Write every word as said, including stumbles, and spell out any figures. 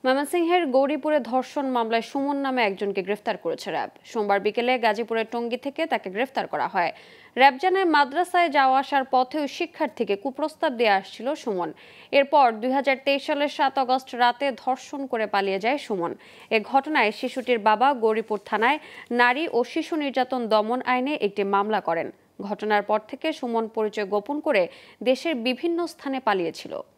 ময়মনসিংহের গৌরীপুরে ধর্ষণ মামলায় সুমন নামে একজনকে গ্রেফতার করেছে র্যাব। সোমবার বিকেলে গাজীপুরের টঙ্গী থেকে তাকে গ্রেফতার করা হয়। র্যাব জানায়, মাদ্রাসায় যাওয়া আসার পথে ওই শিক্ষার্থীকে কুপ্রস্তাব দিয়ে আসছিল সুমন। এরপর দুই হাজার তেইশ সালের সাত আগস্ট রাতে ধর্ষণ করে পালিয়ে যায় সুমন। এ ঘটনায় শিশুটির বাবা গৌরীপুর থানায় নারী ও শিশু নির্যাতন দমন আইনে একটি মামলা করেন। ঘটনার পর থেকে সুমন পরিচয় গোপন করে দেশের বিভিন্ন স্থানে পালিয়েছিল।